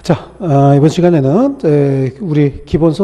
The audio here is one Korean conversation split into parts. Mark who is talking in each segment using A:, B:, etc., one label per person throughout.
A: 자, 이번 시간에는 우리 기본서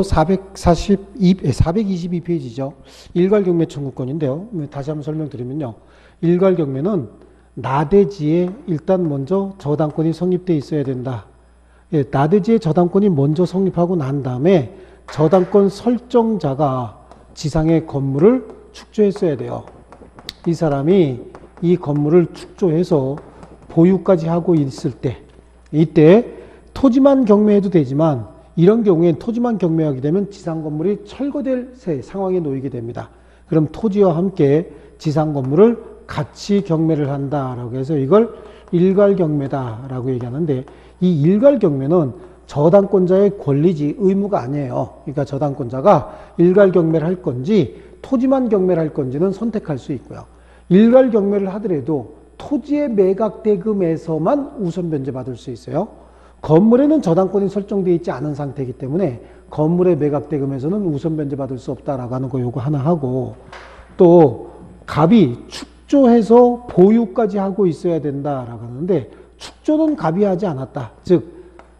A: 422페이지죠. 일괄경매 청구권인데요. 다시 한번 설명드리면요. 일괄경매는 나대지에 일단 먼저 저당권이 성립되어 있어야 된다. 예, 나대지에 저당권이 먼저 성립하고 난 다음에 저당권 설정자가 지상의 건물을 축조했어야 돼요. 이 사람이 이 건물을 축조해서 보유까지 하고 있을 때, 이때 토지만 경매해도 되지만 이런 경우엔 토지만 경매하게 되면 지상 건물이 철거될 상황에 놓이게 됩니다. 그럼 토지와 함께 지상 건물을 같이 경매를 한다라고 해서 이걸 일괄경매다라고 얘기하는데, 이 일괄경매는 저당권자의 권리지 의무가 아니에요. 그러니까 저당권자가 일괄경매를 할 건지 토지만 경매를 할 건지는 선택할 수 있고요. 일괄경매를 하더라도 토지의 매각대금에서만 우선 변제받을 수 있어요. 건물에는 저당권이 설정되어 있지 않은 상태이기 때문에 건물의 매각대금에서는 우선 변제받을 수 없다라고 하는 거 요거 하나 하고, 또 갑이 축조해서 보유까지 하고 있어야 된다라고 하는데, 축조는 갑이 하지 않았다. 즉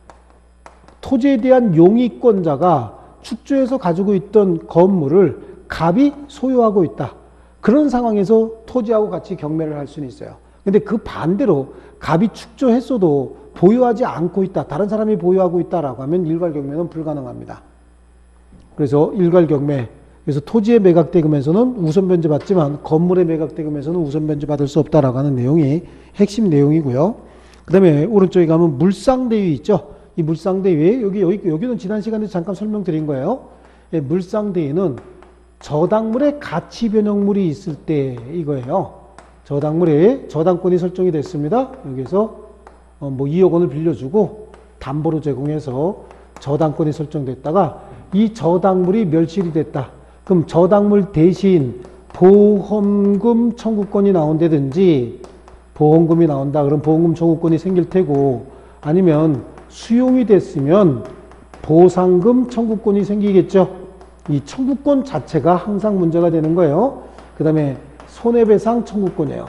A: 토지에 대한 용의권자가 축조해서 가지고 있던 건물을 갑이 소유하고 있다. 그런 상황에서 토지하고 같이 경매를 할 수는 있어요. 근데 그 반대로 갑이 축조했어도 보유하지 않고 있다, 다른 사람이 보유하고 있다라고 하면 일괄경매는 불가능합니다. 그래서 일괄경매, 그래서 토지의 매각대금에서는 우선 변제받지만 건물의 매각대금에서는 우선 변제받을 수 없다라고 하는 내용이 핵심 내용이고요. 그 다음에 오른쪽에 가면 물상대위 있죠. 이 물상대위, 여기는 지난 시간에 잠깐 설명드린 거예요. 예, 물상대위는 저당물의 가치 변형물이 있을 때 이거예요. 저당물에 저당권이 설정이 됐습니다. 여기서 2억 원을 빌려주고 담보로 제공해서 저당권이 설정됐다가 이 저당물이 멸실이 됐다. 그럼 저당물 대신 보험금 청구권이 나온다든지, 보험금이 나온다. 그럼 보험금 청구권이 생길 테고, 아니면 수용이 됐으면 보상금 청구권이 생기겠죠. 이 청구권 자체가 항상 문제가 되는 거예요. 그 다음에 손해배상 청구권이에요.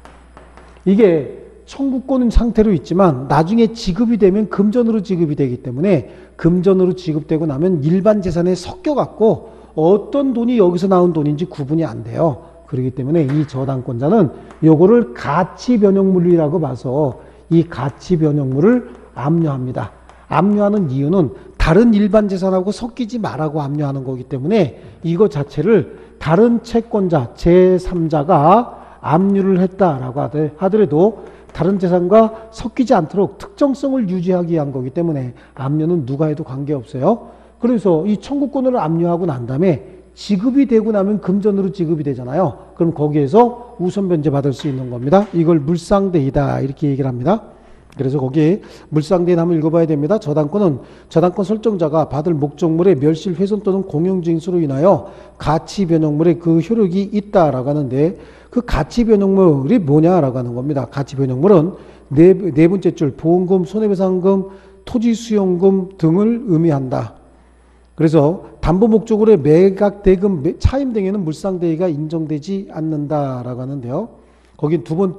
A: 이게 청구권 상태로 있지만 나중에 지급이 되면 금전으로 지급이 되기 때문에, 금전으로 지급되고 나면 일반 재산에 섞여갖고 어떤 돈이 여기서 나온 돈인지 구분이 안 돼요. 그렇기 때문에 이 저당권자는 요거를 가치변형물이라고 봐서 이 가치변형물을 압류합니다. 압류하는 이유는 다른 일반 재산하고 섞이지 말라고 압류하는 거기 때문에 이거 자체를 다른 채권자, 제3자가 압류를 했다라고 하더라도 다른 재산과 섞이지 않도록 특정성을 유지하기 위한 거기 때문에 압류는 누가 해도 관계없어요. 그래서 이 청구권을 압류하고 난 다음에 지급이 되고 나면 금전으로 지급이 되잖아요. 그럼 거기에서 우선 변제받을 수 있는 겁니다. 이걸 물상대이다 이렇게 얘기를 합니다. 그래서 거기에 물상대인 한번 읽어봐야 됩니다. 저당권은 저당권 설정자가 받을 목적물의 멸실, 훼손 또는 공용징수로 인하여 가치 변형물의 그 효력이 있다라고 하는데, 그 가치 변형물이 뭐냐라고 하는 겁니다. 가치 변형물은 네 번째 줄 보험금, 손해배상금, 토지 수용금 등을 의미한다. 그래서 담보 목적으로의 매각대금 차임 등에는 물상대위가 인정되지 않는다라고 하는데요. 거긴 두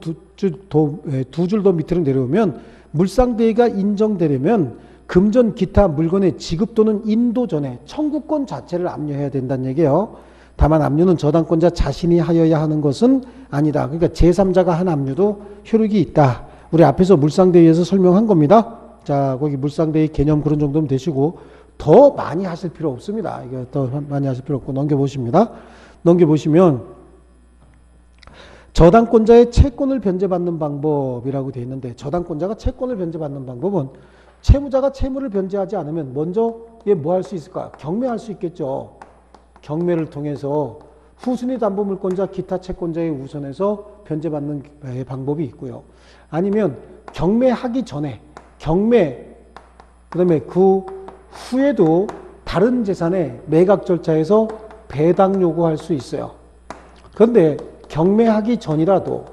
A: 줄 더 밑으로 내려오면 물상대위가 인정되려면 금전 기타 물건의 지급 또는 인도 전에 청구권 자체를 압류해야 된다는 얘기예요. 다만 압류는 저당권자 자신이 하여야 하는 것은 아니다. 그러니까 제3자가 한 압류도 효력이 있다. 우리 앞에서 물상대위에서 설명한 겁니다. 자, 거기 물상대위 개념 그런 정도면 되시고 더 많이 하실 필요 없습니다. 이거 더 많이 하실 필요 없고 넘겨보십니다. 넘겨보시면 저당권자의 채권을 변제받는 방법이라고 되어 있는데, 저당권자가 채권을 변제받는 방법은 채무자가 채무를 변제하지 않으면 먼저 뭐 할 수 있을까? 경매할 수 있겠죠. 경매를 통해서 후순위 담보물권자 기타 채권자에 우선해서 변제받는 방법이 있고요. 아니면 경매하기 전에 그다음에 그 후에도 다른 재산의 매각 절차에서 배당 요구할 수 있어요. 그런데 경매하기 전이라도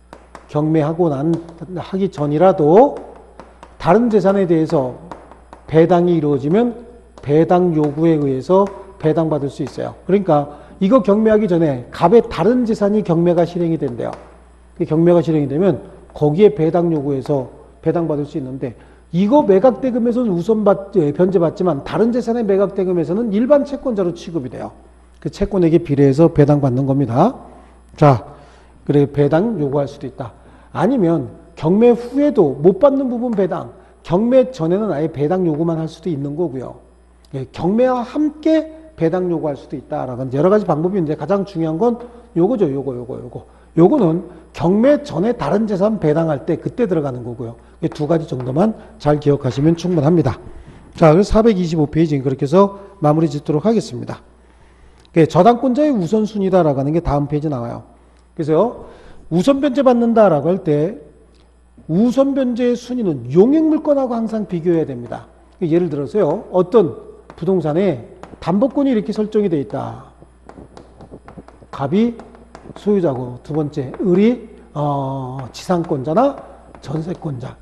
A: 다른 재산에 대해서 배당이 이루어지면 배당 요구에 의해서 배당받을 수 있어요. 그러니까 이거 경매하기 전에 갑의 다른 재산이 경매가 실행이 된대요. 경매가 실행이 되면 거기에 배당 요구해서 배당받을 수 있는데, 이거 매각대금에서는 변제받지만 다른 재산의 매각대금에서는 일반 채권자로 취급이 돼요. 그 채권액에 비례해서 배당받는 겁니다. 자, 그래 배당 요구할 수도 있다. 아니면 경매 후에도 못 받는 부분 배당, 경매 전에는 아예 배당 요구만 할 수도 있는 거고요. 예, 경매와 함께 배당 요구할 수도 있다라는 여러 가지 방법이 있는데 가장 중요한 건 요거죠. 요거는 경매 전에 다른 재산 배당할 때 그때 들어가는 거고요. 이 두 가지 정도만 잘 기억하시면 충분합니다. 자, 그래서 425페이지 그렇게 해서 마무리 짓도록 하겠습니다. 저당권자의 우선순위다라고 하는 게 다음 페이지 나와요. 그래서 우선 변제 받는다라고 할 때 우선 변제의 순위는 용익물권하고 항상 비교해야 됩니다. 예를 들어서요. 어떤 부동산에 담보권이 이렇게 설정이 되어 있다. 갑이 소유자고 두 번째 을이 지상권자나 전세권자,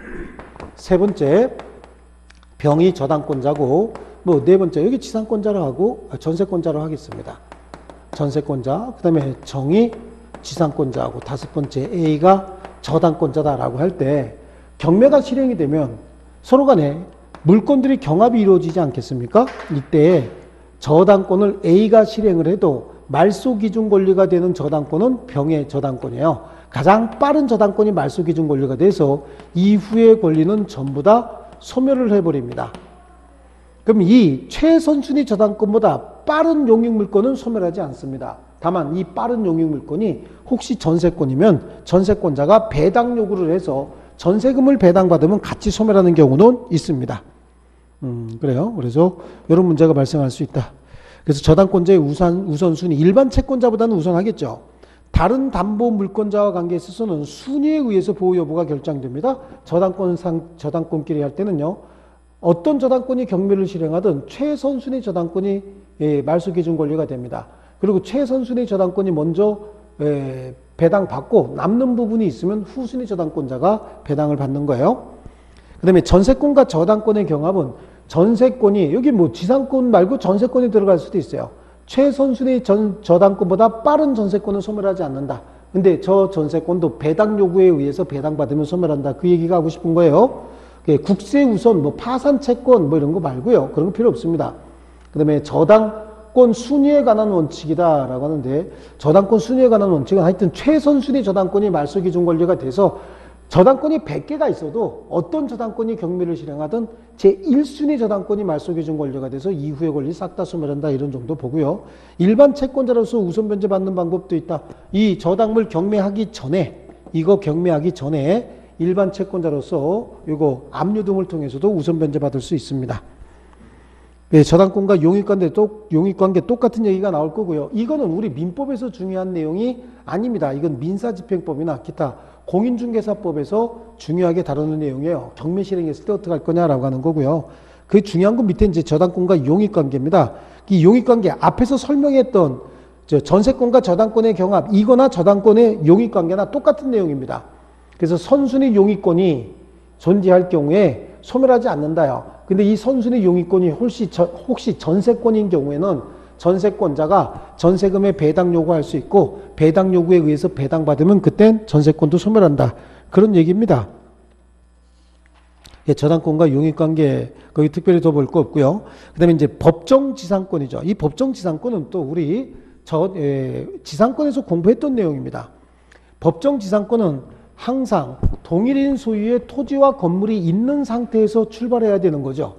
A: 세 번째 병이 저당권자고 뭐 네 번째 여기 지상권자로 하고 전세권자로 하겠습니다. 전세권자, 그 다음에 정이 지상권자하고 다섯 번째 A가 저당권자다라고 할 때 경매가 실행이 되면 서로 간에 물건들이 경합이 이루어지지 않겠습니까? 이때 저당권을 A가 실행을 해도 말소 기준 권리가 되는 저당권은 병의 저당권이에요. 가장 빠른 저당권이 말소 기준 권리가 돼서 이후의 권리는 전부 다 소멸을 해버립니다. 그럼 이 최선순위 저당권보다 빠른 용익물권은 소멸하지 않습니다. 다만 이 빠른 용익물권이 혹시 전세권이면 전세권자가 배당 요구를 해서 전세금을 배당받으면 같이 소멸하는 경우는 있습니다. 그래요. 그래서 이런 문제가 발생할 수 있다. 그래서 저당권자의 우선순위, 일반 채권자보다는 우선하겠죠. 다른 담보 물권자와 관계에 있어서는 순위에 의해서 보호 여부가 결정됩니다. 저당권끼리 할 때는요. 어떤 저당권이 경매를 실행하든 최선순위 저당권이 말소 기준 권리가 됩니다. 그리고 최선순위 저당권이 먼저 배당받고 남는 부분이 있으면 후순위 저당권자가 배당을 받는 거예요. 그 다음에 전세권과 저당권의 경합은 전세권이 여기 뭐 지상권 말고 전세권이 들어갈 수도 있어요. 최선순위 저당권보다 빠른 전세권은 소멸하지 않는다. 근데 저 전세권도 배당 요구에 의해서 배당받으면 소멸한다. 그 얘기가 하고 싶은 거예요. 국세 우선, 뭐 파산 채권 뭐 이런 거 말고요. 그런 거 필요 없습니다. 그 다음에 저당권 순위에 관한 원칙이다라고 하는데 저당권 순위에 관한 원칙은 하여튼 최선순위 저당권이 말소 기준 권리가 돼서 저당권이 100개가 있어도 어떤 저당권이 경매를 실행하든 제1순위 저당권이 말소 기준 권리가 돼서 이후의 권리 싹 다 소멸한다 이런 정도 보고요. 일반 채권자로서 우선 변제 받는 방법도 있다. 이 저당물 경매하기 전에 일반 채권자로서 이거 압류 등을 통해서도 우선 변제 받을 수 있습니다. 네, 저당권과 용익관계 똑같은 얘기가 나올 거고요. 이거는 우리 민법에서 중요한 내용이 아닙니다. 이건 민사집행법이나 기타 공인중개사법에서 중요하게 다루는 내용이에요. 경매 실행했을 때 어떻게 할 거냐라고 하는 거고요. 그 중요한 건 밑에 이제 저당권과 용익관계입니다. 이 용익관계 앞에서 설명했던 전세권과 저당권의 경합, 이거나 저당권의 용익관계나 똑같은 내용입니다. 그래서 선순위 용익권이 존재할 경우에 소멸하지 않는다요. 근데 이 선순위 용익권이 혹시 전세권인 경우에는 전세권자가 전세금의 배당 요구할 수 있고 배당 요구에 의해서 배당받으면 그땐 전세권도 소멸한다. 그런 얘기입니다. 예, 저당권과 용익관계 거기 특별히 더 볼 거 없고요. 그 다음에 이제 법정지상권이죠. 이 법정지상권은 또 우리 지상권에서 공부했던 내용입니다. 법정지상권은 항상 동일인 소유의 토지와 건물이 있는 상태에서 출발해야 되는 거죠.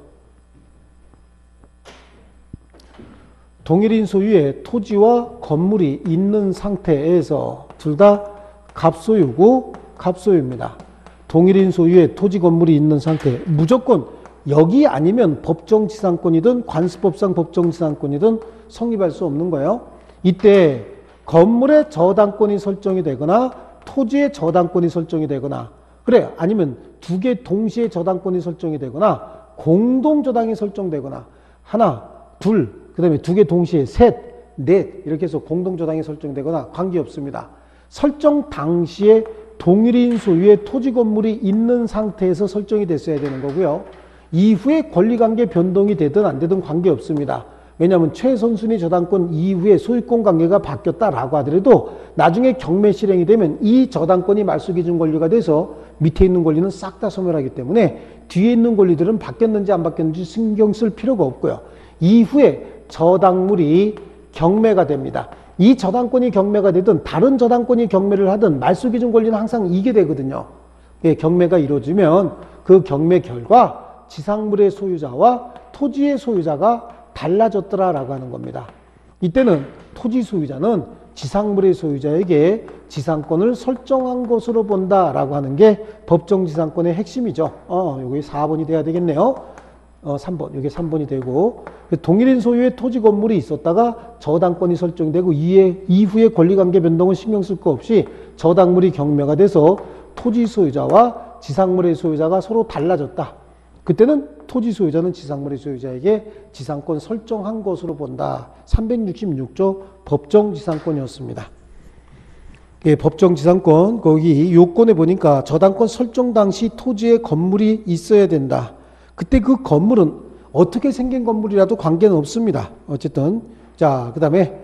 A: 동일인 소유의 토지와 건물이 있는 상태에서 둘 다 갑소유고 갑소유입니다. 동일인 소유의 토지 건물이 있는 상태, 무조건 여기 아니면 법정지상권이든 관습법상 법정지상권이든 성립할 수 없는 거예요. 이때 건물의 저당권이 설정이 되거나 토지의 저당권이 설정이 되거나 그래 아니면 두 개 동시에 저당권이 설정이 되거나 공동저당이 설정되거나 하나, 둘, 그 다음에 두 개 동시에 셋, 넷 이렇게 해서 공동저당이 설정되거나 관계없습니다. 설정 당시에 동일인 소유의 토지 건물이 있는 상태에서 설정이 됐어야 되는 거고요. 이후에 권리관계 변동이 되든 안 되든 관계없습니다. 왜냐하면 최선순위 저당권 이후에 소유권 관계가 바뀌었다라고 하더라도 나중에 경매 실행이 되면 이 저당권이 말소기준 권리가 돼서 밑에 있는 권리는 싹 다 소멸하기 때문에 뒤에 있는 권리들은 바뀌었는지 안 바뀌었는지 신경 쓸 필요가 없고요. 이후에 저당물이 경매가 됩니다. 이 저당권이 경매가 되든 다른 저당권이 경매를 하든 말소기준 권리는 항상 이게 되거든요. 예, 경매가 이루어지면 그 경매 결과 지상물의 소유자와 토지의 소유자가 달라졌더라라고 하는 겁니다. 이때는 토지 소유자는 지상물의 소유자에게 지상권을 설정한 것으로 본다라고 하는 게 법정지상권의 핵심이죠. 여기 4번이 돼야 되겠네요. 3번, 이게 3번이 되고, 동일인 소유의 토지 건물이 있었다가 저당권이 설정되고 이후에 권리관계 변동은 신경 쓸 거 없이 저당물이 경매가 돼서 토지 소유자와 지상물의 소유자가 서로 달라졌다. 그때는 토지 소유자는 지상물의 소유자에게 지상권 설정한 것으로 본다. 366조 법정지상권이었습니다. 예, 법정지상권 거기 요건에 보니까 저당권 설정 당시 토지에 건물이 있어야 된다. 그때 그 건물은 어떻게 생긴 건물이라도 관계는 없습니다. 어쨌든 자, 그다음에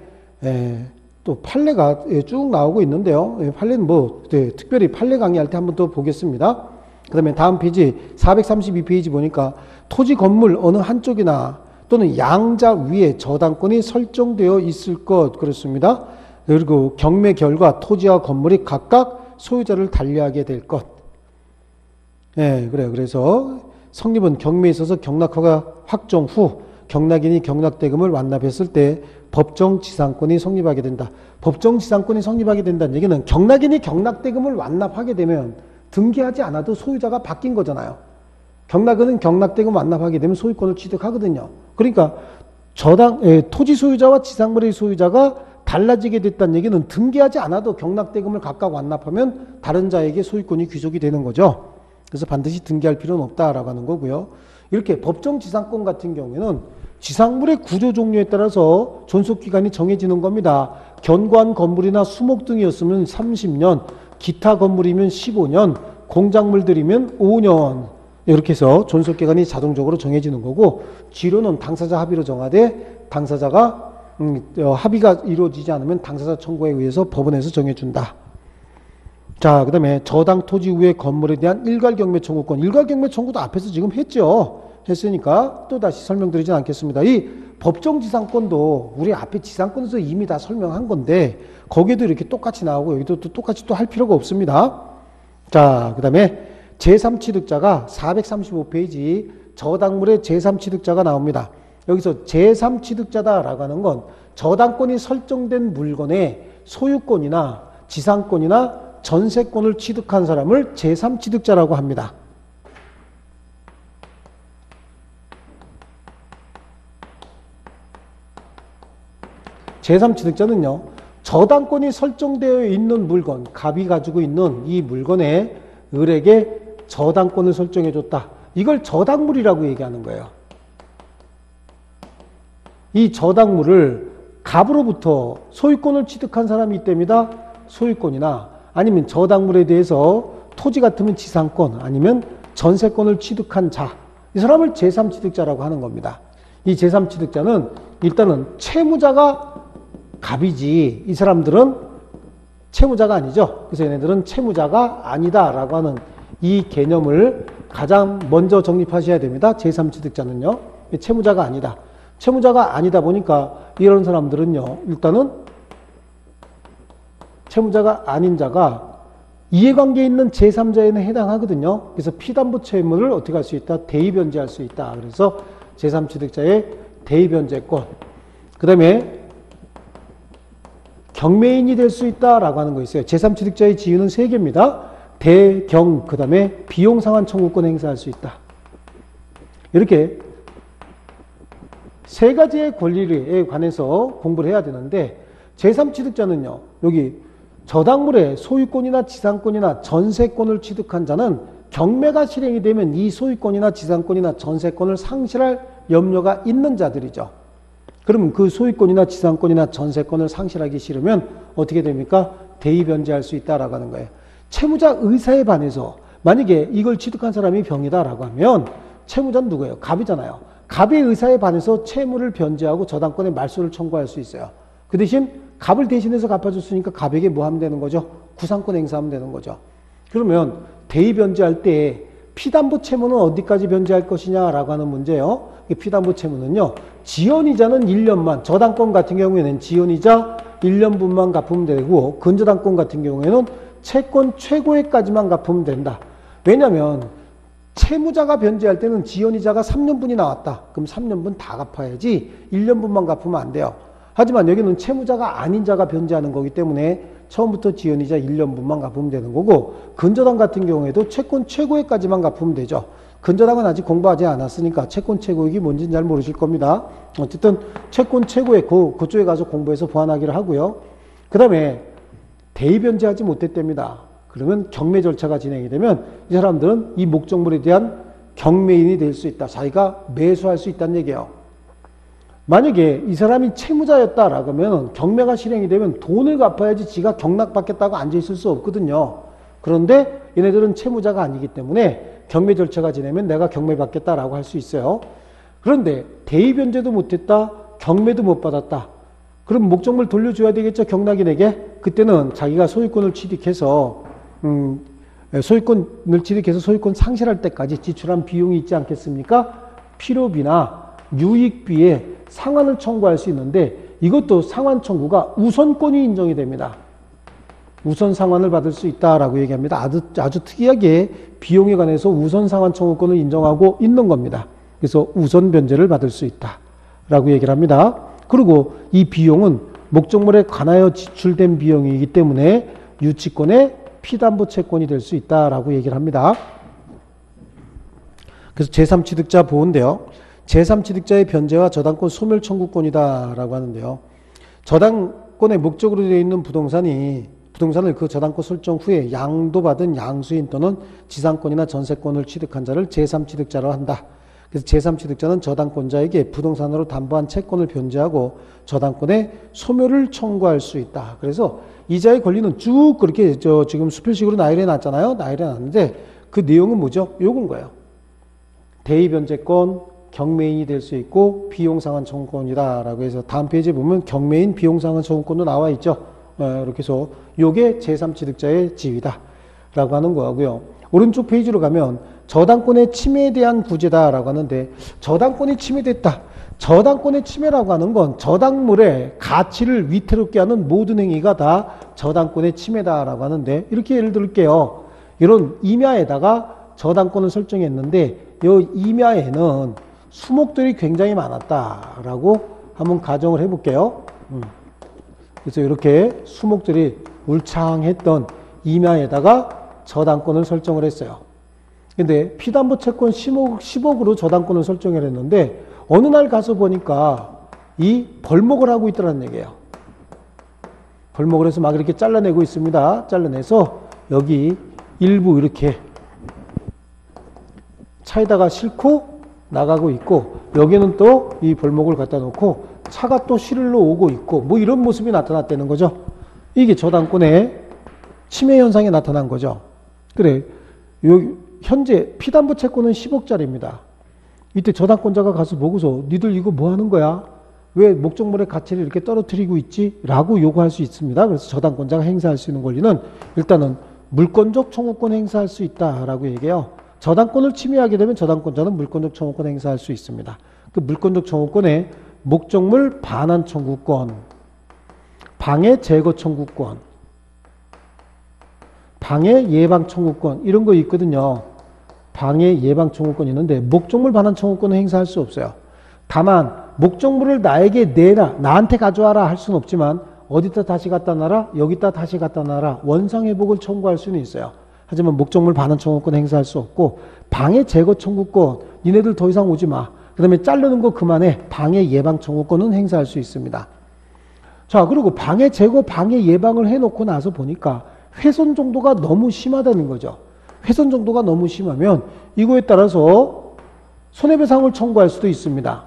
A: 또 판례가 쭉 나오고 있는데요. 판례는 특별히 판례 강의할 때 한번 더 보겠습니다. 그 다음에 다음 페이지 432페이지 보니까 토지 건물 어느 한쪽이나 또는 양자 위에 저당권이 설정되어 있을 것 그렇습니다. 그리고 경매 결과 토지와 건물이 각각 소유자를 달리하게 될 것. 예, 그래요. 그래서 성립은 경매에 있어서 경락허가 확정 후 경락인이 경락대금을 완납했을 때 법정지상권이 성립하게 된다. 법정지상권이 성립하게 된다는 얘기는 경락인이 경락대금을 완납하게 되면 등기하지 않아도 소유자가 바뀐 거잖아요. 경락은 경락대금 완납하게 되면 소유권을 취득하거든요. 그러니까 토지 소유자와 지상물의 소유자가 달라지게 됐다는 얘기는 등기하지 않아도 경락대금을 각각 완납하면 다른 자에게 소유권이 귀속이 되는 거죠. 그래서 반드시 등기할 필요는 없다라고 하는 거고요. 이렇게 법정지상권 같은 경우에는 지상물의 구조 종류에 따라서 존속기간이 정해지는 겁니다. 견고한 건물이나 수목 등이었으면 30년, 기타 건물이면 15년, 공작물들이면 5년 이렇게 해서 존속기간이 자동적으로 정해지는 거고 지료는 당사자 합의로 정하되 당사자가 합의가 이루어지지 않으면 당사자 청구에 의해서 법원에서 정해준다. 자, 그 다음에 저당 토지 후의 건물에 대한 일괄경매 청구권. 일괄경매 청구도 앞에서 지금 했으니까 또 다시 설명드리진 않겠습니다. 이 법정지상권도 우리 앞에 지상권에서 이미 다 설명한 건데 거기에도 이렇게 똑같이 나오고 여기도 또 똑같이 또 할 필요가 없습니다. 자, 그 다음에 제3취득자가 435페이지 저당물의 제3취득자가 나옵니다. 여기서 제3취득자다라고 하는 건 저당권이 설정된 물건의 소유권이나 지상권이나 전세권을 취득한 사람을 제3취득자라고 합니다. 제3취득자는요, 저당권이 설정되어 있는 물건, 갑이 가지고 있는 이 물건에 을에게 저당권을 설정해줬다. 이걸 저당물이라고 얘기하는 거예요. 이 저당물을 갑으로부터 소유권을 취득한 사람이 있답니다. 소유권이나 아니면 저당물에 대해서 토지 같으면 지상권 아니면 전세권을 취득한 자, 이 사람을 제3취득자라고 하는 겁니다. 이 제3취득자는 일단은 채무자가 갑이지 이 사람들은 채무자가 아니죠. 그래서 얘네들은 채무자가 아니다라고 하는 이 개념을 가장 먼저 정립하셔야 됩니다. 제3취득자는요. 채무자가 아니다. 채무자가 아니다 보니까 이런 사람들은요. 일단은 채무자가 아닌 자가 이해관계에 있는 제3자에는 해당하거든요. 그래서 피담보 채무를 어떻게 할 수 있다? 대의변제할 수 있다. 그래서 제3취득자의 대의변제권. 그 다음에 경매인이 될 수 있다라고 하는 거 있어요. 제3취득자의 지위는 3개입니다. 대경, 그 다음에 비용상환 청구권 행사할 수 있다. 이렇게 3가지의 권리에 관해서 공부를 해야 되는데 제3취득자는요. 여기 저당물의 소유권이나 지상권이나 전세권을 취득한 자는 경매가 실행이 되면 이 소유권이나 지상권이나 전세권을 상실할 염려가 있는 자들이죠. 그러면 그 소유권이나 지상권이나 전세권을 상실하기 싫으면 어떻게 됩니까? 대의변제할 수 있다라고 하는 거예요. 채무자 의사에 반해서 만약에 이걸 취득한 사람이 병이다라고 하면 채무자는 누구예요? 갑이잖아요. 갑의 의사에 반해서 채무를 변제하고 저당권의 말소를 청구할 수 있어요. 그 대신 갑을 대신해서 갚아줬으니까 갑에게 뭐 하면 되는 거죠? 구상권 행사하면 되는 거죠. 그러면 대의 변제할 때 피담보 채무는 어디까지 변제할 것이냐라고 하는 문제예요. 피담보 채무는요. 지연이자는 1년만, 저당권 같은 경우에는 지연이자 1년분만 갚으면 되고 근저당권 같은 경우에는 채권 최고액까지만 갚으면 된다. 왜냐하면 채무자가 변제할 때는 지연이자가 3년분이 나왔다. 그럼 3년분 다 갚아야지 1년분만 갚으면 안 돼요. 하지만 여기는 채무자가 아닌 자가 변제하는 거기 때문에 처음부터 지연이자 1년분만 갚으면 되는 거고 근저당 같은 경우에도 채권 최고액까지만 갚으면 되죠. 근저당은 아직 공부하지 않았으니까 채권 최고액이 뭔지는 잘 모르실 겁니다. 어쨌든 채권 최고액 그쪽에 가서 공부해서 보완하기를 하고요. 그 다음에 대의 변제하지 못했답니다. 그러면 경매 절차가 진행이 되면 이 사람들은 이 목적물에 대한 경매인이 될 수 있다. 자기가 매수할 수 있다는 얘기예요. 만약에 이 사람이 채무자였다라고 하면 경매가 실행이 되면 돈을 갚아야지 지가 경락받겠다고 앉아있을 수 없거든요. 그런데 얘네들은 채무자가 아니기 때문에 경매 절차가 지내면 내가 경매받겠다라고 할 수 있어요. 그런데 대의 변제도 못했다. 경매도 못 받았다. 그럼 목적물 돌려줘야 되겠죠. 경락인에게. 그때는 자기가 소유권을 취득해서 소유권 상실할 때까지 지출한 비용이 있지 않겠습니까? 필요비나 유익비에 상환을 청구할 수 있는데 이것도 상환 청구가 우선권이 인정이 됩니다. 우선 상환을 받을 수 있다라고 얘기합니다. 아주 특이하게 비용에 관해서 우선 상환 청구권을 인정하고 있는 겁니다. 그래서 우선 변제를 받을 수 있다라고 얘기를 합니다. 그리고 이 비용은 목적물에 관하여 지출된 비용이기 때문에 유치권의 피담보 채권이 될 수 있다라고 얘기를 합니다. 그래서 제3취득자 보호인데요. 제3취득자의 변제와 저당권 소멸 청구권이다라고 하는데요. 저당권의 목적으로 되어 있는 부동산을 그 저당권 설정 후에 양도받은 양수인 또는 지상권이나 전세권을 취득한 자를 제3취득자로 한다. 그래서 제3취득자는 저당권자에게 부동산으로 담보한 채권을 변제하고 저당권의 소멸을 청구할 수 있다. 그래서 이자의 권리는 쭉 그렇게 지금 수필식으로 나열해 놨잖아요. 나열해 놨는데 그 내용은 뭐죠? 요건 거예요. 대의 변제권, 경매인이 될 수 있고 비용상환 청구권이다라고 해서 다음 페이지에 보면 경매인 비용상환 청구권도 나와 있죠. 이렇게 해서 요게 제3취득자의 지위다라고 하는 거고요. 오른쪽 페이지로 가면 저당권의 침해에 대한 구제다라고 하는데 저당권이 침해됐다. 저당권의 침해라고 하는 건 저당물의 가치를 위태롭게 하는 모든 행위가 다 저당권의 침해다라고 하는데 이렇게 예를 들게요. 이런 임야에다가 저당권을 설정했는데 이 임야에는 수목들이 굉장히 많았다라고 한번 가정을 해볼게요. 그래서 이렇게 수목들이 울창했던 임야에다가 저당권을 설정을 했어요. 근데 피담보 채권 10억으로 저당권을 설정을 했는데 어느 날 가서 보니까 이 벌목을 하고 있더라는 얘기예요. 벌목을 해서 막 이렇게 잘라내고 있습니다. 잘라내서 여기 일부 이렇게 차에다가 싣고 나가고 있고 여기는 또 이 벌목을 갖다 놓고 차가 또 실을로 오고 있고 뭐 이런 모습이 나타났다는 거죠. 이게 저당권의 침해 현상이 나타난 거죠. 그래, 현재 피담보 채권은 10억짜리입니다. 이때 저당권자가 가서 보고서 니들 이거 뭐 하는 거야? 왜 목적물의 가치를 이렇게 떨어뜨리고 있지? 라고 요구할 수 있습니다. 그래서 저당권자가 행사할 수 있는 권리는 일단은 물권적 청구권 행사할 수 있다라고 얘기해요. 저당권을 침해하게 되면 저당권자는 물권적 청구권 행사할 수 있습니다. 그 물권적 청구권에 목적물 반환 청구권, 방해 제거 청구권, 방해 예방 청구권 이런 거 있거든요. 방해 예방 청구권이 있는데 목적물 반환 청구권은 행사할 수 없어요. 다만 목적물을 나에게 내라, 나한테 가져와라 할 수는 없지만 어디다 다시 갖다 놔라, 여기다 다시 갖다 놔라 원상회복을 청구할 수는 있어요. 하지만 목적물 반환 청구권 행사할 수 없고 방해 제거 청구권, 니네들 더 이상 오지 마. 그 다음에 자르는 거 그만해. 방해 예방 청구권은 행사할 수 있습니다. 자, 그리고 방해 제거, 방해 예방을 해놓고 나서 보니까 훼손 정도가 너무 심하다는 거죠. 훼손 정도가 너무 심하면 이거에 따라서 손해배상을 청구할 수도 있습니다.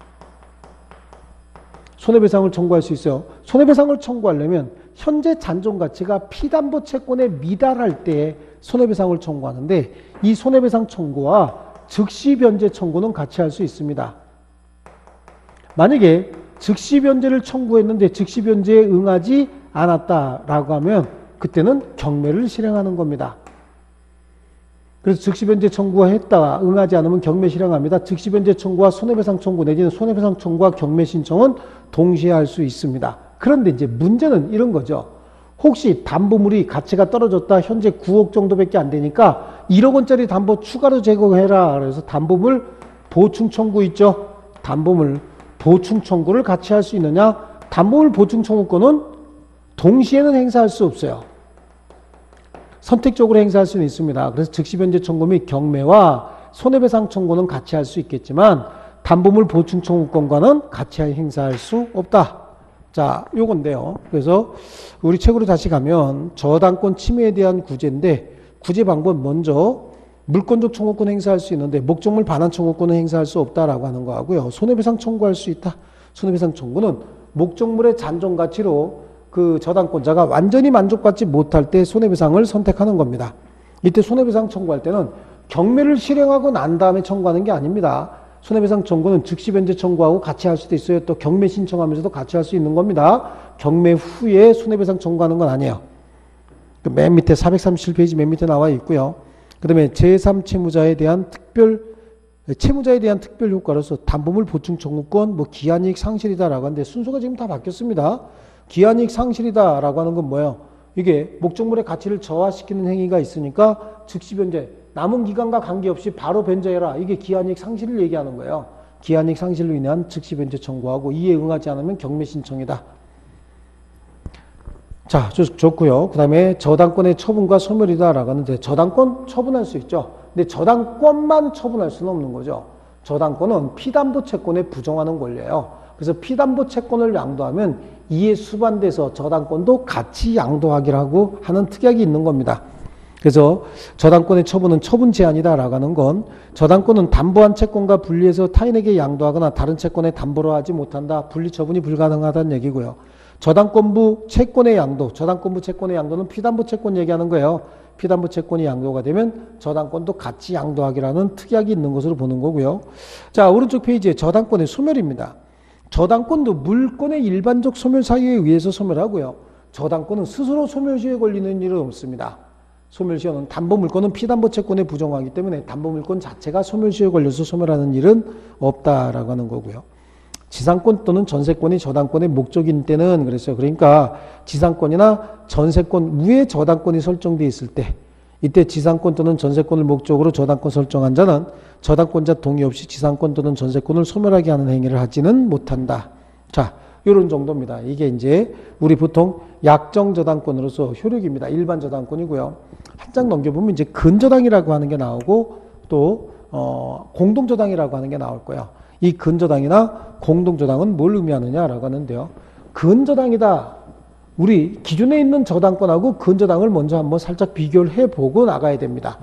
A: 손해배상을 청구할 수 있어요. 손해배상을 청구하려면 현재 잔존 가치가 피담보 채권에 미달할 때 손해배상을 청구하는데 이 손해배상 청구와 즉시 변제 청구는 같이 할 수 있습니다. 만약에 즉시 변제를 청구했는데 즉시 변제에 응하지 않았다라고 하면 그때는 경매를 실행하는 겁니다. 그래서 즉시 변제 청구했다가 응하지 않으면 경매 실행합니다. 즉시 변제 청구와 손해배상 청구 내지는 손해배상 청구와 경매 신청은 동시에 할 수 있습니다. 그런데 이제 문제는 이런 거죠. 혹시 담보물이 가치가 떨어졌다. 현재 9억 정도밖에 안 되니까 1억 원짜리 담보 추가로 제공해라. 그래서 담보물 보충 청구 있죠. 담보물 보충 청구를 같이 할 수 있느냐? 담보물 보충 청구권은 동시에는 행사할 수 없어요. 선택적으로 행사할 수는 있습니다. 그래서 즉시 변제 청구 및 경매와 손해배상 청구는 같이 할 수 있겠지만 담보물 보충 청구권과는 같이 행사할 수 없다. 자, 요건데요. 그래서 우리 책으로 다시 가면 저당권 침해에 대한 구제인데 구제 방법 먼저 물권적 청구권 행사할 수 있는데 목적물 반환 청구권은 행사할 수 없다라고 하는 거 하고요. 손해배상 청구할 수 있다. 손해배상 청구는 목적물의 잔존 가치로 그 저당권자가 완전히 만족받지 못할 때 손해배상을 선택하는 겁니다. 이때 손해배상 청구할 때는 경매를 실행하고 난 다음에 청구하는 게 아닙니다. 손해배상 청구는 즉시 변제 청구하고 같이 할 수도 있어요. 또 경매 신청하면서도 같이 할 수 있는 겁니다. 경매 후에 손해배상 청구하는 건 아니에요. 맨 밑에 437페이지 맨 밑에 나와 있고요. 그 다음에 제3채무자에 대한 채무자에 대한 특별 효과로서 담보물 보충 청구권, 뭐 기한이익 상실이다라고 하는데 순서가 지금 다 바뀌었습니다. 기한이익 상실이다라고 하는 건 뭐예요? 이게 목적물의 가치를 저하시키는 행위가 있으니까 즉시 변제, 남은 기간과 관계없이 바로 변제해라. 이게 기한이익 상실을 얘기하는 거예요. 기한이익 상실로 인한 즉시 변제 청구하고 이에 응하지 않으면 경매 신청이다. 자, 좋고요. 그 다음에 저당권의 처분과 소멸이다라고 하는데 저당권 처분할 수 있죠. 근데 저당권만 처분할 수는 없는 거죠. 저당권은 피담보 채권에 부정하는 권리예요. 그래서 피담보 채권을 양도하면 이에 수반돼서 저당권도 같이 양도하기라고 하는 특약이 있는 겁니다. 그래서 저당권의 처분은 처분 제한이다라고 하는 건 저당권은 담보한 채권과 분리해서 타인에게 양도하거나 다른 채권에 담보로 하지 못한다. 분리 처분이 불가능하다는 얘기고요. 저당권부 채권의 양도, 저당권부 채권의 양도는 피담보 채권 얘기하는 거예요. 피담보 채권이 양도가 되면 저당권도 같이 양도하기라는 특약이 있는 것으로 보는 거고요. 자, 오른쪽 페이지에 저당권의 소멸입니다. 저당권도 물권의 일반적 소멸 사유에 의해서 소멸하고요. 저당권은 스스로 소멸시효에 걸리는 일은 없습니다. 소멸시효는 담보물권은 피담보 채권에 부정하기 때문에 담보물권 자체가 소멸시효에 걸려서 소멸하는 일은 없다라고 하는 거고요. 지상권 또는 전세권이 저당권의 목적인 때는 그랬어요. 그러니까 지상권이나 전세권 위에 저당권이 설정되어 있을 때 이때 지상권 또는 전세권을 목적으로 저당권 설정한 자는 저당권자 동의 없이 지상권 또는 전세권을 소멸하게 하는 행위를 하지는 못한다. 자, 이런 정도입니다. 이게 이제 우리 보통 약정 저당권으로서 효력입니다. 일반 저당권이고요. 한 장 넘겨보면 이제 근저당이라고 하는 게 나오고 또 공동저당이라고 하는 게 나올 거예요. 이 근저당이나 공동저당은 뭘 의미하느냐라고 하는데요. 근저당이다. 우리 기존에 있는 저당권하고 근저당을 먼저 한번 살짝 비교를 해보고 나가야 됩니다.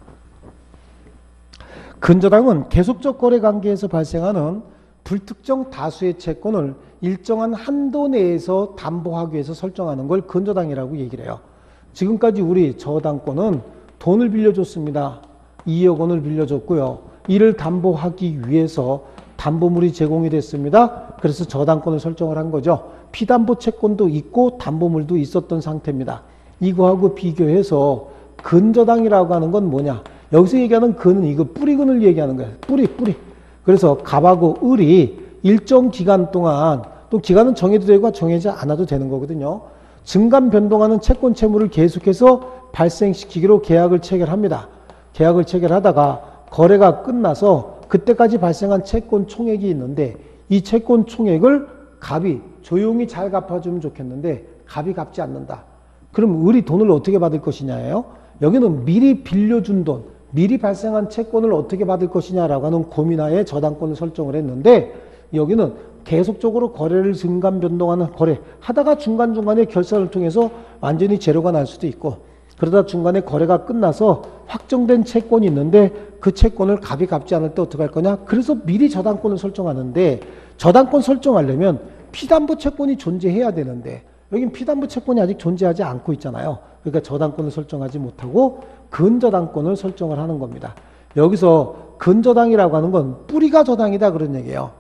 A: 근저당은 계속적 거래 관계에서 발생하는 불특정 다수의 채권을 일정한 한도 내에서 담보하기 위해서 설정하는 걸 근저당이라고 얘기를 해요. 지금까지 우리 저당권은 돈을 빌려줬습니다. 2억 원을 빌려줬고요. 이를 담보하기 위해서 담보물이 제공이 됐습니다. 그래서 저당권을 설정을 한 거죠. 피담보 채권도 있고 담보물도 있었던 상태입니다. 이거하고 비교해서 근저당이라고 하는 건 뭐냐? 여기서 얘기하는 근은 이거 뿌리근을 얘기하는 거예요. 뿌리. 그래서 갑하고 을이 일정 기간 동안 또 기간은 정해도 되고 정해지 않아도 되는 거거든요. 증감 변동하는 채권 채무를 계속해서 발생시키기로 계약을 체결합니다. 계약을 체결하다가 거래가 끝나서 그때까지 발생한 채권 총액이 있는데 이 채권 총액을 갑이 조용히 잘 갚아주면 좋겠는데 갑이 갚지 않는다. 그럼 을이 돈을 어떻게 받을 것이냐예요. 여기는 미리 빌려준 돈, 미리 발생한 채권을 어떻게 받을 것이냐라고 하는 고민하에 저당권을 설정을 했는데 여기는 계속적으로 거래를 증감 변동하는 거래 하다가 중간중간에 결산을 통해서 완전히 제로가 날 수도 있고 그러다 중간에 거래가 끝나서 확정된 채권이 있는데 그 채권을 갑이 갚지 않을 때 어떻게 할 거냐? 그래서 미리 저당권을 설정하는데 저당권 설정하려면 피담보 채권이 존재해야 되는데 여긴 피담보 채권이 아직 존재하지 않고 있잖아요. 그러니까 저당권을 설정하지 못하고 근저당권을 설정을 하는 겁니다. 여기서 근저당이라고 하는 건 뿌리가 저당이다 그런 얘기예요.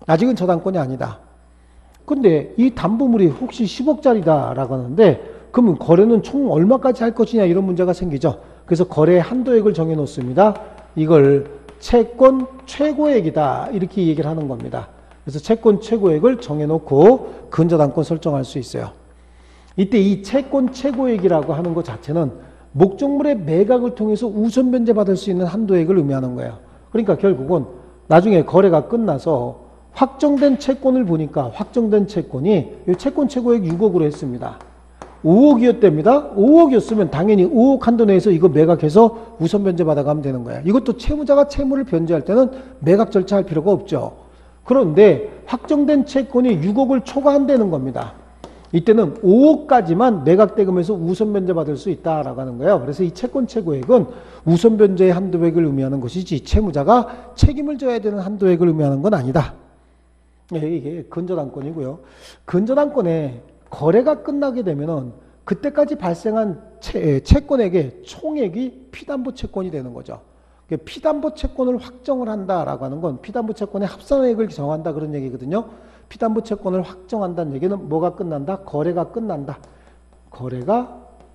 A: 아직은 저당권이 아니다. 근데 이 담보물이 혹시 10억짜리다라고 하는데 그러면 거래는 총 얼마까지 할 것이냐 이런 문제가 생기죠. 그래서 거래 한도액을 정해 놓습니다. 이걸 채권 최고액이다 이렇게 얘기를 하는 겁니다. 그래서 채권 최고액을 정해 놓고 근저당권 설정할 수 있어요. 이때 이 채권 최고액이라고 하는 것 자체는 목적물의 매각을 통해서 우선 변제받을 수 있는 한도액을 의미하는 거예요. 그러니까 결국은 나중에 거래가 끝나서 확정된 채권을 보니까 확정된 채권이 이 채권 최고액 6억으로 했습니다. 5억이었답니다. 5억이었으면 당연히 5억 한도 내에서 이거 매각해서 우선 변제 받아가면 되는 거야. 이것도 채무자가 채무를 변제할 때는 매각 절차할 필요가 없죠. 그런데 확정된 채권이 6억을 초과한다는 겁니다. 이때는 5억까지만 매각 대금에서 우선 변제 받을 수 있다라고 하는 거예요. 그래서 이 채권 최고액은 우선 변제의 한도액을 의미하는 것이지 채무자가 책임을 져야 되는 한도액을 의미하는 건 아니다. 이게 근저당권이고요. 근저당권에 거래가 끝나게 되면은 그때까지 발생한 채권액의 총액이 피담보 채권이 되는 거죠. 피담보 채권을 확정을 한다라고 하는 건 피담보 채권의 합산액을 정한다 그런 얘기거든요. 피담보 채권을 확정한다는 얘기는 뭐가 끝난다? 거래가 끝난다. 거래가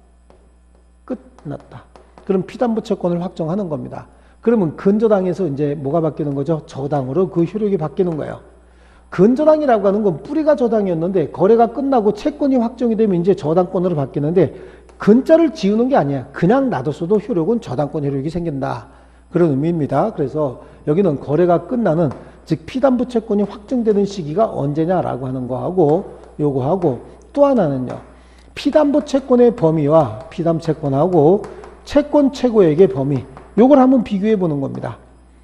A: 끝났다. 그럼 피담보 채권을 확정하는 겁니다. 그러면 근저당에서 이제 뭐가 바뀌는 거죠? 저당으로 그 효력이 바뀌는 거예요. 근저당이라고 하는 건 뿌리가 저당이었는데 거래가 끝나고 채권이 확정이 되면 이제 저당권으로 바뀌는데 근자를 지우는 게 아니야. 그냥 놔뒀어도 효력은 저당권 효력이 생긴다. 그런 의미입니다. 그래서 여기는 거래가 끝나는 즉 피담보 채권이 확정되는 시기가 언제냐라고 하는 거하고 요거하고 또 하나는요. 피담보 채권의 범위와 피담 채권하고 채권 최고액의 범위 요걸 한번 비교해 보는 겁니다.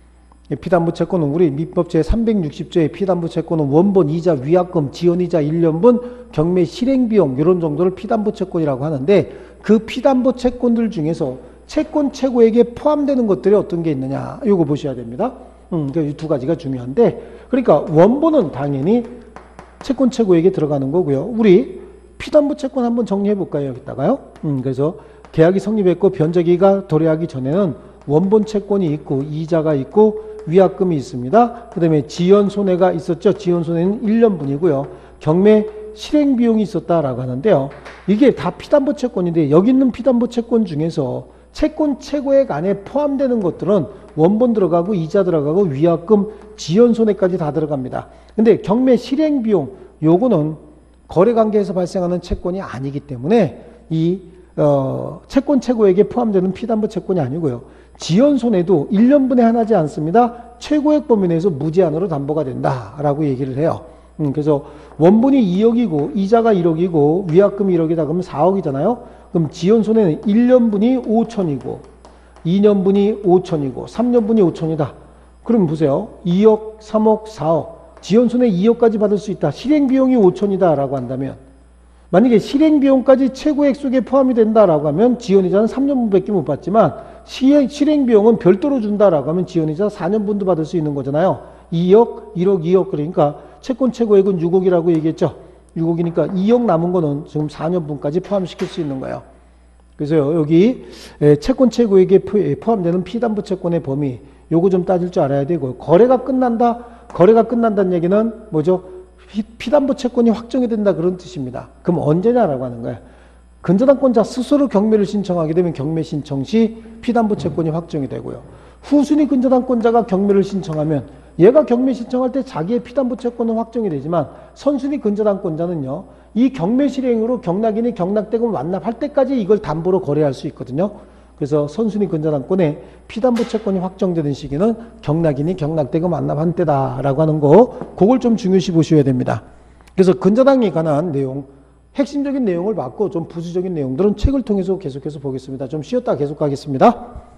A: 피담보 채권은 우리 민법 제360조의 피담보 채권은 원본, 이자, 위약금, 지연이자 1년분, 경매 실행비용 이런 정도를 피담보 채권이라고 하는데 그 피담보 채권들 중에서 채권 최고액에 포함되는 것들이 어떤 게 있느냐 이거 보셔야 됩니다. 이 두 가지가 중요한데 그러니까 원본은 당연히 채권 최고액에 들어가는 거고요. 우리 피담보 채권 한번 정리해 볼까요? 여기다가요. 그래서 계약이 성립했고 변제기가 도래하기 전에는 원본 채권이 있고 이자가 있고 위약금이 있습니다. 그 다음에 지연 손해가 있었죠. 지연 손해는 1년분이고요. 경매 실행 비용이 있었다라고 하는데요. 이게 다 피담보 채권인데 여기 있는 피담보 채권 중에서 채권 최고액 안에 포함되는 것들은 원본 들어가고 이자 들어가고 위약금, 지연 손해까지 다 들어갑니다. 근데 경매 실행 비용 요거는 거래 관계에서 발생하는 채권이 아니기 때문에 이 채권 최고액에 포함되는 피담보 채권이 아니고요. 지연 손해도 1년분에 하나지 않습니다. 최고액 범위 내에서 무제한으로 담보가 된다라고 얘기를 해요. 그래서 원본이 2억이고 이자가 1억이고 위약금이 1억이다 그러면 4억이잖아요. 그럼 지연 손해는 1년분이 5천이고 2년분이 5천이고 3년분이 5천이다. 그럼 보세요. 2억, 3억, 4억. 지연 손해 2억까지 받을 수 있다. 실행 비용이 5천이다 라고 한다면 만약에 실행 비용까지 최고액 속에 포함이 된다라고 하면 지연이자는 3년분밖에 못 받지만 실행 비용은 별도로 준다라고 하면 지연이자 4년분도 받을 수 있는 거잖아요. 2억, 1억, 2억 그러니까 채권 최고액은 6억이라고 얘기했죠. 6억이니까 2억 남은 거는 지금 4년분까지 포함시킬 수 있는 거예요. 그래서 여기 채권 최고액에 포함되는 피담보 채권의 범위 요거 좀 따질 줄 알아야 되고 거래가 끝난다. 거래가 끝난다는 얘기는 뭐죠? 피담보 채권이 확정이 된다 그런 뜻입니다. 그럼 언제냐라고 하는 거예요. 근저당권자 스스로 경매를 신청하게 되면 경매 신청 시 피담보 채권이 확정이 되고요. 후순위 근저당권자가 경매를 신청하면 얘가 경매 신청할 때 자기의 피담보 채권은 확정이 되지만 선순위 근저당권자는요. 이 경매 실행으로 경락인이 경락대금 완납할 때까지 이걸 담보로 거래할 수 있거든요. 그래서 선순위 근저당권에 피담보 채권이 확정되는 시기는 경락인이 경락대금 완납한 때다라고 하는 거 그걸 좀 중요시 보셔야 됩니다. 그래서 근저당에 관한 내용 핵심적인 내용을 받고 좀 부수적인 내용들은 책을 통해서 계속해서 보겠습니다. 좀 쉬었다 계속 가겠습니다.